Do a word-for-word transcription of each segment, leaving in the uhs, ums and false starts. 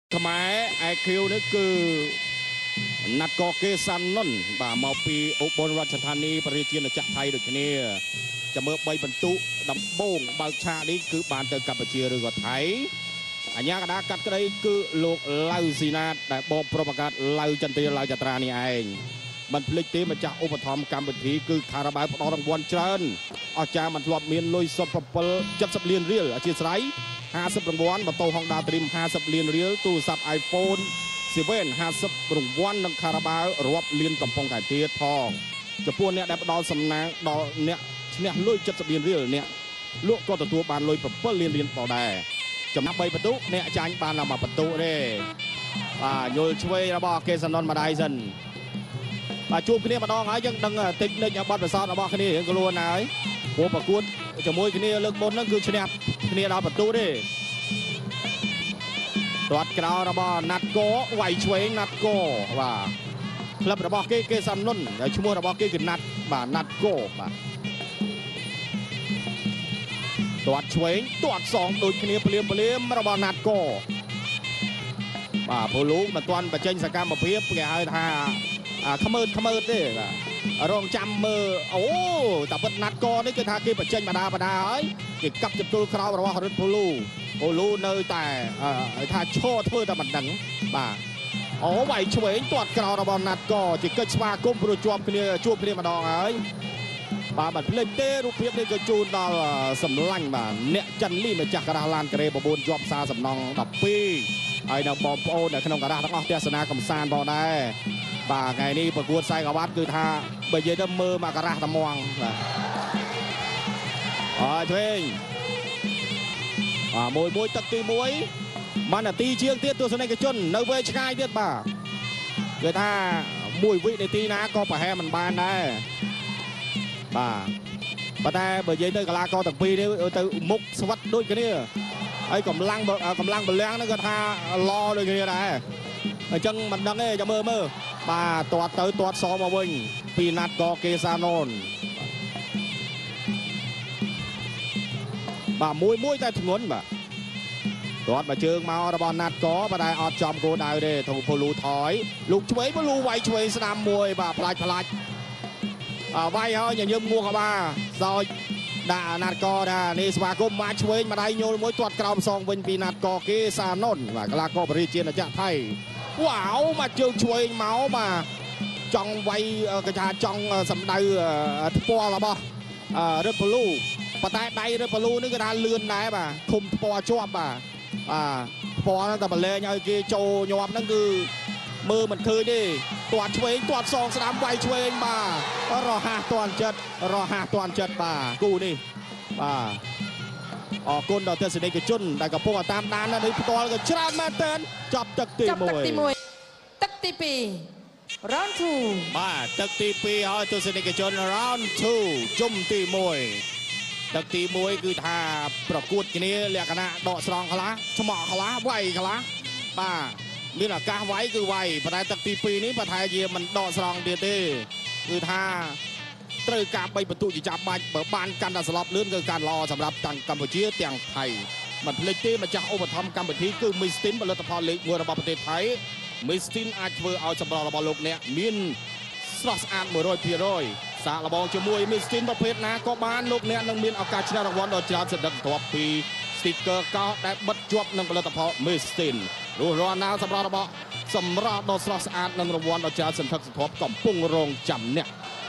ខ្មែរไอคิวនេះគឺណាត់កកេសានុនបាទមកពីឧបលរាជធានីប្រជាជាតិថៃដូចគ្នាចាំមើលបីបន្ទុដំបងបើកឆាកនេះគឺបានទៅកម្ពុជាឬក៏ថៃអញ្ញាកដាកាត់ក្តីគឺលោកឡៅស៊ីណាតដែលបបប្រពកាត់ឡៅចន្ទ្រាឡៅចត្រានេះឯងមិនភ្លេចទេម្ចាស់ឧបត្ថម្ភកម្មវិធីគឺខារ៉ាបាវផ្ដល់រង្វាន់ច្រើនអស្ចារ្យមិនធ្លាប់មានលុយសុទ្ធប្រពលเจ็ดสิบលានរៀលអធិស្ឋានห้าสิบរង្វាន់ម៉ូតូ Honda Dream ห้าสิบលានរៀលទូរស័ព្ទ iPhone เซเว่น ห้าสิบរង្វាន់និងខារ៉ាបាវរាប់លានកំប៉ុងតែទៀតផងចំពោះអ្នកដែលផ្ដល់សំណាងដល់អ្នកឈ្នះលុយเจ็ดสิบលានរៀលអ្នកលក់ក៏ទទួលបានលុយsevenលានរៀលផងដែរចំណាប់បីបន្ទុកអ្នកចាញ់បានតែមួយបន្ទុកទេបាទយល់ឆ្វេងរបស់កេសានុនម្ដាយសិនបាទជួបគ្នាម្ដងហើយយើងដឹងតិចនិចបទពិសោធន៍របស់គ្នារៀងខ្លួនហើយព្រោះប្រកួតជាមួយគ្នាលើកមុនហ្នឹងគឺឈ្នះគ្នាដល់បន្ទុកទេទាត់ក្រោយរបស់ណាត់កវាយឆ្វេងណាត់កបាទក្លឹបរបស់គេគេសានុនហើយឈ្មោះរបស់គេគឺណាត់បាទណាត់កបាទទាត់ឆ្វេងទាត់សងដូចគ្នាភ្លាមភ្លាមរបស់ណាត់កបាទពូលូមិនទាន់បញ្ចេញសកម្មភាពគេហៅថាខ្មើតខ្មើតទេបាទរងចាំមើលអូតាពិតណាត់កនេះគឺថាគេបញ្ចេញបដាបដាហើយគេកាប់ចន្ទុលក្រោមរបស់រិទ្ធពូលូពូលូនៅតែថាឈរធ្វើតែមិនដឹងបាទអូវាយឆ្វេងទាត់ក្រោមរបស់ណាត់កជាកិច្ចស្វាគមន៍ព្រោះជាប់គ្នាជួបគ្នាម្ដងហើយបាទបាត់ភ្លេចទេរូបភាពនេះក៏ជូនដល់សម្លាញ់បាទអ្នកចិនលីម្ចាស់ការ៉ាឡានការ៉េnineជាប់សារសំណងtwelveហើយនៅបងប្អូននៅក្នុងការ៉ាទាំងអស់ទស្សនាកំសាន្តផងដែរបាទថ្ងៃនេះប្រកួតខ្សែក្រវ៉ាត់គឺថាបើនិយាយទៅមើលមកការ៉ាស់តែមងបាទអើឆ្វេងបាទមួយមួយទឹកទីមួយបាននាទីជាងទៀតទស្សនិកជននៅវែងឆ្ងាយទៀតបាទគេថាមួយវិនាទីណាក៏ប្រហែលមិនបានដែរបាទប៉ុន្តែបើនិយាយទៅកីឡាករទាំងពីរនេះទៅមុខស្វិតដូចគ្នាហើយកម្លាំងកម្លាំងពលំហ្នឹងគាត់ថាឡដូចគ្នាដែរអញ្ចឹងមិនដឹងទេចាំមើលមើលបាទទាត់ទៅទាត់សងមកវិញពីណាត់កកេសានុនបាទមួយមួយតែធ្ងន់បាទទាត់មកជើងមករបស់ណាត់កbutតែអត់ចំគោលដៅទេធំពូលូថយលោកឆ្វេងពូលូវាយឆ្វេងស្ដាំមួយបាទផ្លាច់ផ្លាច់វាយហើយញញឹមងួរក្បាលសោចដាក់ណាត់កថានេះស្វាគមន៍មកឆ្វេងម្ដាយញល់មួយទាត់ក្រោមសងវិញពីណាត់កកេសានុនបាទកីឡាករប្រជាជាតិចក្រថៃវ៉ាវមកជើងឆ្វេងមកបាទចង់វាយគេថាចង់សម្ដៅថ្ពាល់របស់រិទ្ធពូលូប៉ុន្តែដៃរិទ្ធពូលូនេះគេថាលឿនដែរបាទឃុំថ្ពាល់ជាប់បាទបាទថ្ពាល់ហ្នឹងតែបលែងឲ្យគេចូលញាប់ហ្នឹងគឺមើលមិនឃើញទេទាត់ឆ្វេងទាត់សងស្ដាំវាយឆ្វេងបាទរហ័សទាន់ចិត្តរហ័សទាន់ចិត្តបាទគូនេះបាទអរគុណដល់ទស្សនិកជនដែលកំពុងតាមដាននៅផ្ទាល់ក៏ច្រើនមែនទែនចប់ទឹកទីមួយទឹកទីពីរ round two បាទទឹកទីពីរហើយទស្សនិកជន round two ជុំទីមួយទឹកទីមួយគឺថាប្រកួតគ្នាលក្ខណៈដកស្រង់ខ្លះឆ្មក់ខ្លះវាយខ្លះបាទមានឱកាសវាយគឺវាយប៉ុន្តែទឹកទីពីរនេះប្រហែលជាមិនដកស្រង់ទៀតទេគឺថាត្រូវការបីបន្ទុកជាចាំបាច់បើបានកាន់តែស្លាប់លឿនគឺការល្អសម្រាប់ទាំងកម្ពុជាទាំងថៃមិនភ្លេចទេម្ចាស់ឧបត្ថម្ភកម្មវិធីគឺ Mistin ផលិតផលលេខមួយរបស់ប្រទេសថៃ Mistin អាចធ្វើឲ្យសម្រស់របស់លោកអ្នកមានស្រស់ស្អាតone hundred percent សាកល្បងជាមួយ Mistin ប្រភេទណាក៏បានលោកអ្នកនឹងមានឱកាសឈ្នះរង្វាន់ដ៏ច្រើនសន្ធឹកសន្ធាប់ពី sticker កោដែលបិទជាប់នឹងផលិតផល Mistin រស់រានណាសម្រាប់របស់សម្រាប់ដ៏ស្រស់ស្អាតនឹងរង្វាន់ដ៏ច្រើនសន្ធឹកសន្ធាប់កំពុងរងចាំអ្នក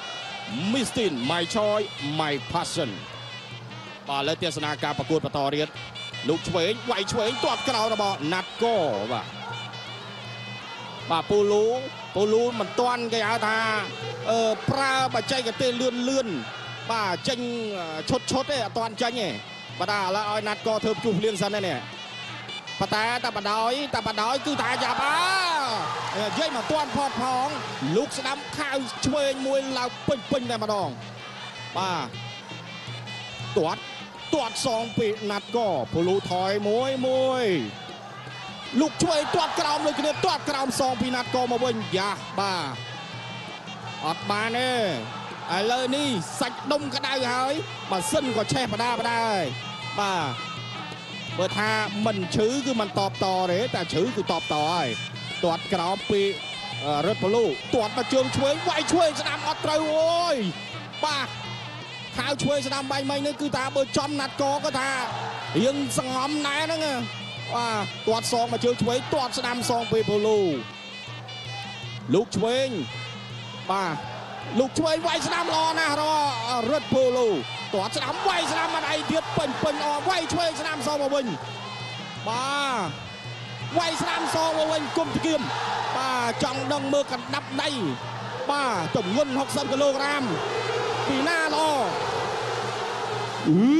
Mistin my choice my passion បាទលើទស្សនាការប្រកួតបន្តទៀតលោកឆ្វេងវាយឆ្វេងទាត់ក្រោយរបស់ណាត់កបាទបាទពូលូពូលូមិនទាន់គេហៅថាអឺប្រើបច្ចេកទេសលឿនលឿនបាទចេញឈុតឈុតទេអត់ទាន់ចេញទេបាទឥឡូវឲ្យណាត់កធ្វើជួសលៀងសិនទេនេះប៉ុន្តែតែបដ ாய் តែបដ ாய் គឺថាយ៉ាប់អើនិយាយមកទាន់ផតផងលោកស្ដាំខៅឆ្វេងមួយឡើងពេញពេញតែម្ដងបាទទាត់ទាត់សងពីណាត់កពូលូថយមួយមួយលោកឆ្វេងទាត់ក្រោមលើគ្នាទាត់ក្រោមសងពីណាត់កមកវិញយ៉ាបាទអត់បានទេឥឡូវនេះសាច់ដុំក្តៅហើយបើសិនក៏ឆេះបដាបដាហើយបាទបើថាមិនឈឺគឺមិនតបតទេតែឈឺគឺតបតហើយទាត់ក្រោមពីរត់ពលូទាត់មកជើងឆ្វេងវាយឆ្វេងស្ដាំអត់ត្រូវអូយបាទខៅឆ្វេងស្ដាំបាញ់មិញនេះគឺថាបើចំណាត់កក៏ថារៀងសងំណែហ្នឹងបាទទាត់សងមកជើងឆ្វេងទាត់ស្ដាំសងពីពលូលោកឆ្វេងបាទលោកឆ្វេងវាយស្ដាំល្អណាស់រត់ពលូទាត់ស្ដាំវាយស្ដាំមកដៃទៀតពេញពេញអវាយឆ្វេងស្ដាំសងមកវិញបាទវាយស្ដាំសងមកវិញគុំទគៀមបាទចង់ដឹងមើលកណ្ដាប់ដៃបាទទម្ងន់ហុកសិបគីឡូក្រាមពីណាល្អអឺ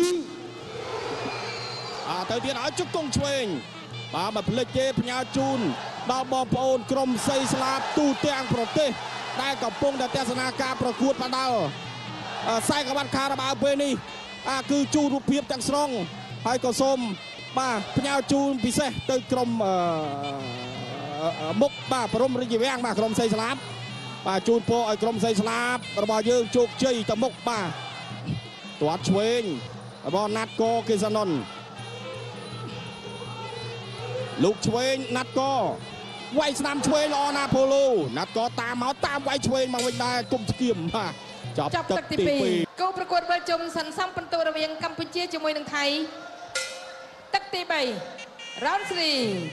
អើទៅទៀតឲ្យជុកគង់ឆ្វេងបាទបើភ្លេចទេផ្ញើជូនដល់បងប្អូនក្រុមសីស្លាបទូទាំងប្រទេសដែលកំពុងតែទស្សនាការប្រកួតបដាល់ខ្សែក្បាត់ខារ៉ាបាវពេលនេះអាគឺជួបរូបភាពទាំងស្រុងហើយក៏សូមបាទផ្ញើជូនពិសេសទៅក្រុមមុខបាទព្រមរាជវាំងបាទក្រុមសីស្លាបបាទជូនពរឲ្យក្រុមសីស្លាបរបស់យើងជោគជ័យទៅមុខបាទទាត់ឆ្វេងរបស់ណាត់កកេសាណុនលោកឆ្វេងណាត់កវាយស្ដាំឆ្វេងល្អណាស់ប៉ូឡូណាត់កតាមមកតាមវាយឆ្វេងមកវិញដែរគុំស្គៀមបាទចប់ទឹកទីពីរគូប្រកួតវិលជុំសន្សំពិន្ទុរវាងកម្ពុជាជាមួយនឹងថៃទឹកទីបី round 3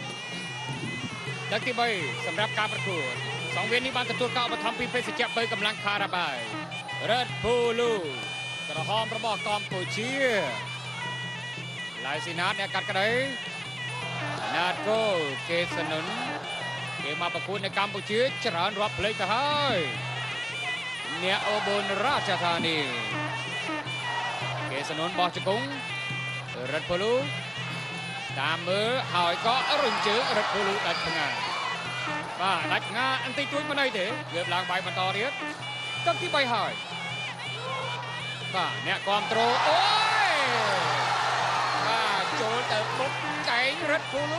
ទឹកទីបីសម្រាប់ការប្រកួតសង្វៀននេះបានទទួលការឧបត្ថម្ភពីភេសជ្ជៈបីកម្លាំងខារ៉ាបាវ Red Bull ក្រហមរបស់កម្ពុជាឡៃស៊ីណាតអ្នកកាត់ក្តីណាតគោគេសនុនគេមកប្រកួតនៅកម្ពុជាច្រើនរាប់ផ្លេចទៅហើយអ្នកអូបូនរាជធានីគេសនុនបោះជង្គង់ Red Bull តាមមើលហើយក៏រុញជើង Red Bull ដាច់ផ្ងាបាទដាច់ផ្ងាអន្តិចទួចមិនអីទេវាឡើងបាយបន្តទៀតទឹកទីបីហើយបាទអ្នកគ្រប់គ្រងអូយបាទចូលទៅមុខកែង Red Bull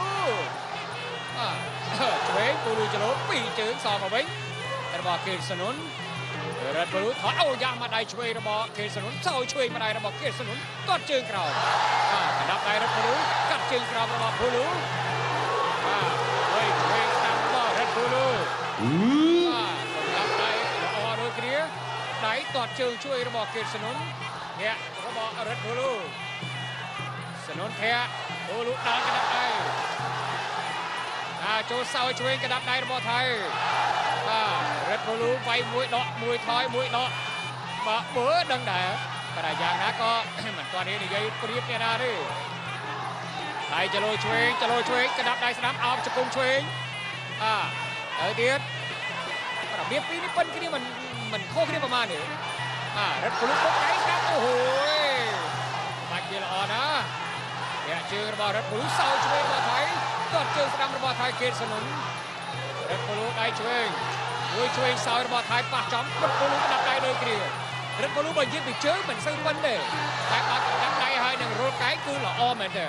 បាទឆ្វេង Bull ចលោពីរជើងសងមកវិញរបស់គេសនុន Red Bull ថតអូយ៉ាមកដៃឆ្វេងរបស់គេសនុនសោយឆ្វេងមកដៃរបស់គេសនុនទាត់ជើងក្រោមបាទកណ្ដាប់ដៃ Red Bull កាត់ជើងក្រោមរបស់ Bull បាទហើយឆ្វេងតាមរបស់ Red Bull បាទសម្រាប់ដៃល្អដូចគ្នាដៃទាត់ជើងជួយរបស់គេសនុនអ្នករបស់ Red Bull សនុនធាក់ Bull ដាល់កណ្ដាប់ដៃអាចូលសោយឆ្វេងកណ្ដាប់ដៃរបស់ថៃបាទ Red Bull វាយមួយដកមួយថយមួយដកបាទបើដឹងដែរតែយ៉ាងណាក៏មិនទាន់នេះនិយាយព្រៀបអ្នកណាទេថៃចលោឆ្វេងចលោឆ្វេងកណ្ដាប់ដៃស្ដាំអោបជង្គង់ឆ្វេងអាទៅទៀតរបៀបពីរនេះប៉ុនគ្នាមិនមិនខុសគ្នាប្រហែលទេអា Red Bull ពុកដៃស្ដាំអូហូយបាច់វាល្អណាស់អ្នកជើងរបស់ Red Bull សោយឆ្វេងរបស់ថៃទាត់ជើងស្ដាំរបស់ថៃគេសនុន Red Bull ដៃឆ្វេងមួយឆ្វេងសោយរបស់ថៃប៉ះចំ Red Bull កណ្ដាប់ដៃដូចគ្នា Red Bull បើនិយាយពីជើងមិនសូវប៉ុនទេតែបើកណ្ដាប់ដៃហើយនឹងរលកែងគឺល្អមែនទេ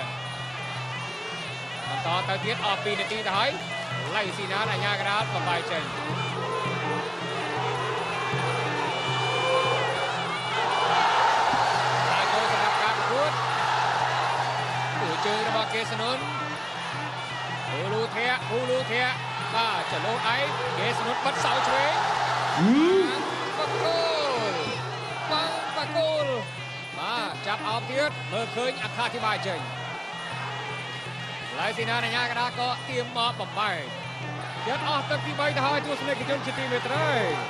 បន្តទៅទៀតអស់ពីរនាទីទៅហើយឡៃស៊ីណាតអាញាកណ្ដាលបបាយចេញហើយចូលសម្រាប់ការប្រកួតគឺជើងរបស់គេសនុន Bull ធាក់ Bull ធាក់បាទចលោដៃគេសនុនបិទសោឆ្វេងបកគោលបងបកគោលបាទចាប់អោបទៀតមើលឃើញអត្ថាធិប្បាយចេញឡៃស៊ីណាតអាញាកណ្ដាលក៏ទៀមមកបំបែកទៀតអស់ទឹកទីបីទៅហើយទស្សនិកជនជាទីមេត្រី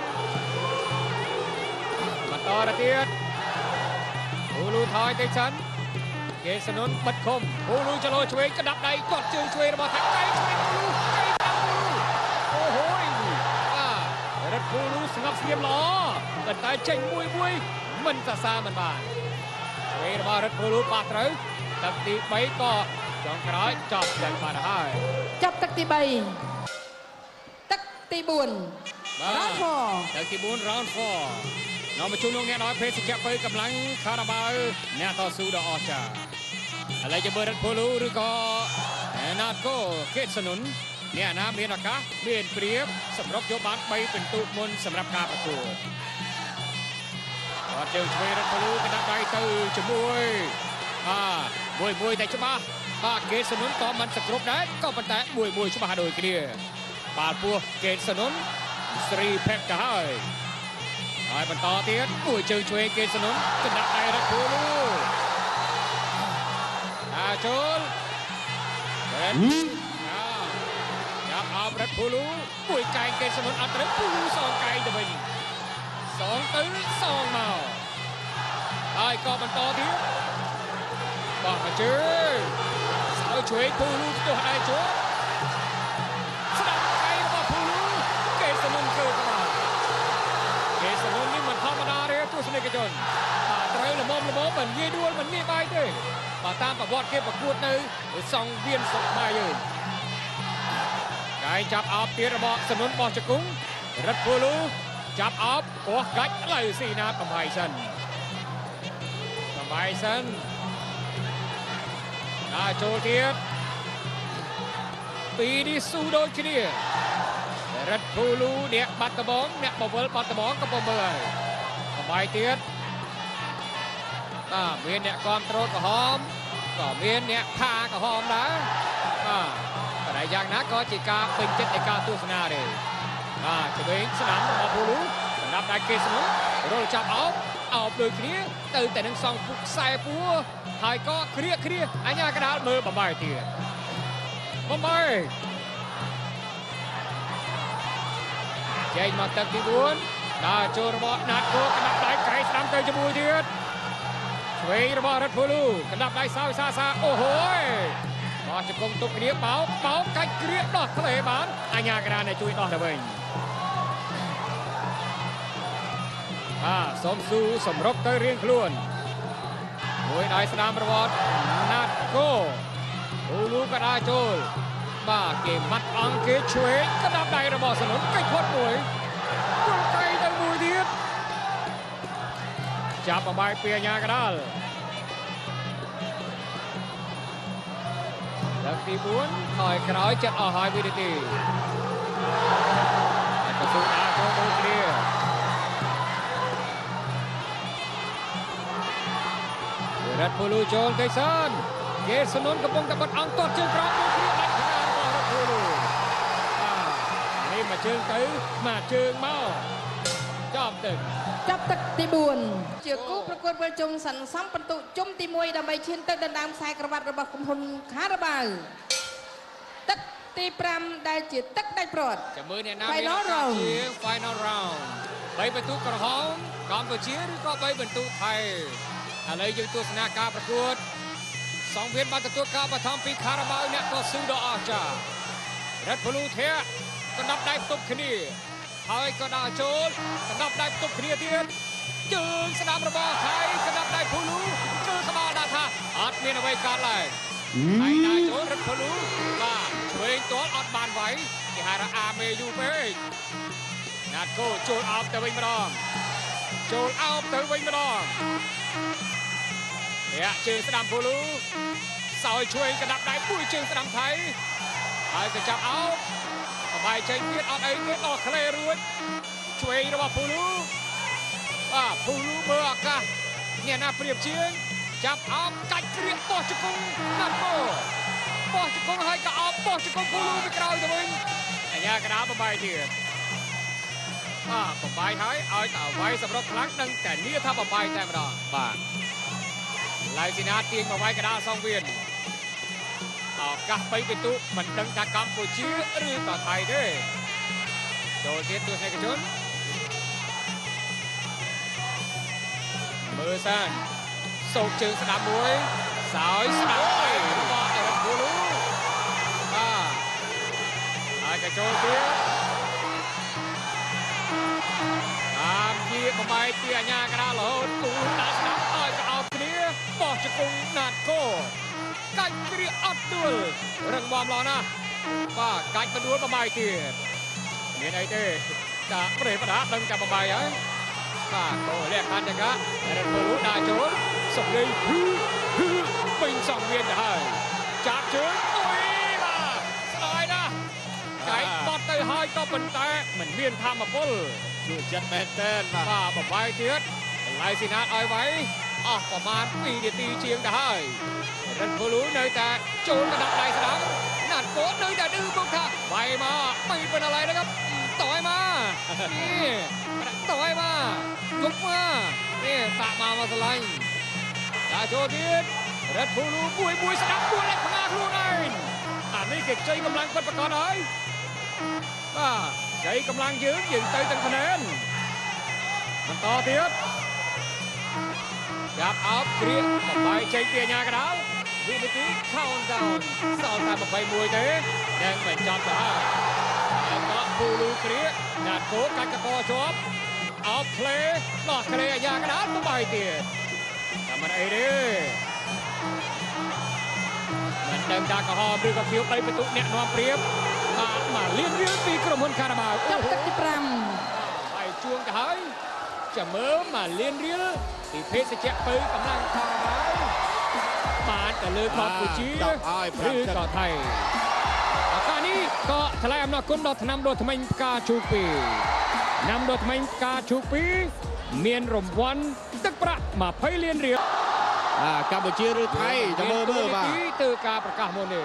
បន្តទៅទៀត Bull ថយតិចសិនគេសនុនបិទឃុំ Bull ចលោឆ្វេងកណ្ដាប់ដៃទាត់ជើងឆ្វេងរបស់ថៃដៃឆ្វេង Bull អូហូយបាទ Red Bull ស្ងប់ស្ងៀមល្អប៉ុន្តែចេញមួយមួយមិនសរសើរមិនបានឆ្វេងរបស់ Red Bull ប៉ះត្រូវទឹកទីបីក៏ចុងក្រោយចប់យ៉ាងបានហើយចប់ទឹកទីបីទឹកទីបួន round 4 ទឹកទីបួន round 4នាំមកជូនលោកអ្នកដោយភេសជ្ជៈបីកម្លាំងខារ៉ាបាវអ្នកតស៊ូដ៏អស្ចារ្យឥឡូវចាំមើល Red Bull ឬក៏ណាតកូគេសនុនអ្នកណាមានឱកាសមានព្រៀបសម្រាប់យកបានបីពិន្ទុមុនសម្រាប់ការប្រកួតអត់ជើងឆ្វេង Red Bull កណ្ដាប់ដៃទៅជាមួយអាមួយមួយតែច្បាស់បាទកេតសនុនក៏មិនសគ្រប់ដែរក៏ប៉ុន្តែមួយមួយច្បាស់ដូចគ្នាបាទពោះកេតសនុនស្រីផេកទៅហើយហើយបន្តទៀតមួយជើងឆ្វេងកេតសនុនកណ្ដាប់ដៃរត់ពូលូអាចូលបែនចាប់អោបរត់ពូលូមួយកែងកេតសនុនអត់ត្រូវពូលូសងកែងទៅវិញសងទៅសងមកហើយក៏បន្តទៀតបោះមកជើងឲ្យឆ្វេងពូលូផ្ទោះដៃជួស្ដាប់កែងរបស់ពូលូកេតសនុនគឺក្បាលកេតសនុននេះមិនធម្មតាទេទស្សនិកជនបាទត្រូវល្មមល្មមមិនងាយដួលមិនងាយបាយទេបាទតាមប្រវត្តិគេប្រកួតនៅសង្វៀនសុខខ្មែរយើងកែងចាប់អោបទៀតរបស់សនុនបោះជង្គង់រត់ពូលូចាប់អោបកោះកាច់ឥឡូវស៊ីណាតបំផៃសិនបំផៃសិនដល់ចូលទៀតពីនេះស៊ូដូចគ្នារត់ពូលូអ្នកបាត់ដបងអ្នកបវលបាត់ដបងក៏បំមើលបំផៃទៀតបាទមានអ្នកគាំទ្រក្រហមក៏មានអ្នកថាក្រហមដែរបាទតែយ៉ាងណាក៏ជាការពេញចិត្តនៃការទស្សនាដែរបាទឆ្វេងស្ដាំរបស់ពូលូសម្រាប់ដៃកេតសនុនរលចាប់អោបអោបដូចគ្នាទៅតែនឹងសងពុកខ្សែពួរហើយក៏គ្រាគ្រាអញ្ញាកដាលមើលបំបាយទៀតបំបាយចេញមកទឹកទីបួនដល់ចូលរបស់ណាត់គោកណ្ដាប់ដៃកែស្ដាំទៅជាមួយទៀតឆ្វេងរបស់រ៉ាត់ពូលូកណ្ដាប់ដៃសាវសាសាអូហូយបោះជង្គង់ទុកគ្នាបោកបោកកាច់គ្រាដោះផ្លេបានអញ្ញាកដាលជួយដោះទៅវិញបាទសូមស៊ូសម្រុកទៅរៀងខ្លួនមួយដៃស្ដាំរបស់ណាត់គោពូលូក៏ដើរចូលបាទគេម៉ាត់អង្គគេឆ្វេងកណ្ដាប់ដៃរបស់សនុនកិច្ចផុតមួយពុលកៃទៅមួយទៀតចាប់បំបាយពីអញ្ញាកដាលលើកទីបួនថយក្រោយចិត្តអស់ហើយវិនាទីហើយក៏ស៊ូដើរចូលដូចគ្នារត់ពូលូចូលកេសានកេតសនុនកំពុងតែបត់អង្គទាត់ជើងក្រោមដូចគ្នាដាច់ខាងរបស់រត់ពូលូបាទនេះមកជើងទៅមកជើងមកចាប់ទឹកចាប់ទឹកទីបួនជាគូប្រកួតវិលជុំសន្សំពិន្ទុជុំទីមួយដើម្បីឈានទៅដណ្ដើមខ្សែក្រវ៉ាត់របស់ក្រុមហ៊ុនខារ៉ាបាវទឹកទីប្រាំដែលជាទឹកដាច់ព្រាត់ចាំមើលអ្នកណាមានឱកាសជា Final Round បីបន្ទុកក្រហមកម្ពុជាឬក៏បីបន្ទុកថៃឥឡូវយើងទស្សនាការប្រកួតសង្វៀនបានទទួលការបឋមពីខារ៉ាបាវអ្នកក៏ស៊ូដ៏អស្ចារ្យរ៉ាត់ពូលូធាក់កណ្ដាប់ដៃផ្ទប់គ្នាហើយក៏ដើរចូលកណ្ដាប់ដៃផ្ទប់គ្នាទៀតជើងស្ដាំរបស់ថៃកណ្ដាប់ដៃពូលូជើងក្បាលដាក់ថាអត់មានអ្វីកើតឡើយហើយដើរចូលរ៉ាត់ពូលូបាទឆ្វេងទាល់អត់បានវាយគេហៅថាអាមេយូពេកណាត់គោចូលអោបទៅវិញម្ដងចូលអោបទៅវិញម្ដងអ្នកជើងស្ដាំពូលូសោយឆ្វេងកណ្ដាប់ដៃមួយជើងស្ដាំថៃហើយក៏ចាប់អោបបបាយចេញទៀតអត់អីទៀតដល់ក្លេរួចឆ្វេងរបស់ពូលូបាទពូលូមើលឱកាសអ្នកណាព្រៀបជាងចាប់អោបកាច់គ្រៀកបោះជង្គង់ណាត់គោបោះជង្គង់ហើយក៏អោបបោះជង្គង់ពូលូទៅក្រោយទៅវិញអញ្ញាកដាលបបាយទៀតបាទបបាយហើយឲ្យតែវាយសម្រុកខ្លាំងនឹងតែនីថាបបាយតែម្ដងបាទឡៃស៊ីណាទាញមកវាយកដាលសងវៀនឱកាសបីបន្ទុមិនដឹងថាកម្ពុជាឬក៏ថៃទេចូលទៀតទស្សនិកជនមើលសានសោកជើងស្ដាំមួយសោយស្ដាំទៅរបស់អេរ៉ាត់ពូលូបាទហើយក៏ចូលទៀតតាមជាបបាយពីអញ្ញាកដាលរហូតទូដាក់ស្ដាំឲ្យក៏អោបគ្នាបោះជង្គង់ណាត់គោកាច់គ្រាអត់ដួលរឹងមាំឡោះណាបាទកាច់បដួលបបាយទៀតមានអីទេតាប្រេបដាដឹងតែបបាយហើយបាទក៏លក្ខខណ្ឌចឹងរត់ពូលូដាក់ចូលសុកលេងពេញសងវៀនទៅហើយចាប់ជើងអុយបាទស្ដាយណាស់កាច់បត់ទៅហើយក៏ប៉ុន្តែមិនមានធម្មពលជួយចិត្តមែនតើបាទបបាយទៀតឡៃស៊ីណាតឲ្យវាយអអស់ប្រមាណពីរនាទីជាងទៅហើយរិទ្ធពូលូនៅតែចូលកណ្ដាប់ដៃស្ដាំណាត់កូននៅតែឌឺមកថាវាយមកមិនเป็นอะไรนะครับต่อยมานี่ต่อยมายกมานี่ตะมามาสไลด์តាចូលទៀតរិទ្ធពូលូមួយមួយស្ដាប់មួយលេខផ្ងាខ្លួនឯងអានេះគេជ័យកម្លាំងពិតប្រាកដហើយបាទជ័យកម្លាំងយើងយើងទៅទាំងភ្នែនបន្តទៀតចាប់អោបគ្រៀងបំបីចេញពីអាញាកដាលវិនាទី countdown សល់តែยี่สิบเอ็ดទេនឹងបញ្ចប់ទៅហើយហើយក៏ពូលូគ្រៀងណាត់គោកាច់កកជាប់អោបក្លេដោះក្លេអាញាកដាលបំបីទៀតតែមិនអីទេមិនដឹងថាកំហំឬក៏ភៀវបីបន្ទុកអ្នកនាំព្រៀបបាទមកលៀនវាពីក្រុមហ៊ុនខារ៉ាបាវចាប់ទឹកទីប្រាំហើយជួងទៅហើយចាំមើលមកលៀនរៀលពីភេសជ្ជៈពៅកម្លាំងខារ៉ាបាវបានទៅលើកម្ពុជាឬក៏ថៃឱកាសនេះក៏ថ្លែងអំណរគុណដល់ថ្នាំដុសធ្មេញផ្កាជូពីថ្នាំដុសធ្មេញផ្កាជូពីមានរង្វាន់ទឹកប្រាក់ยี่สิบលានរៀលកម្ពុជាឬថៃចាំមើលមើលបាទទៅការប្រកាសមុននេះ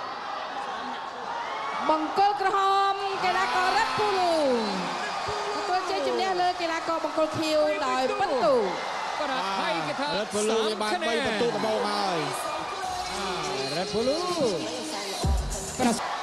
បង្គោលក្រហមកីឡាកររិទ្ធពូលូទទួលជ័យជំនះលើកីឡាករបង្គោលខៀវដោយពិន្ទុប៉ុន្តែថៃគេថារិទ្ធពូលូបានបីបន្ទុកដំបូងហើយរិទ្ធពូលូ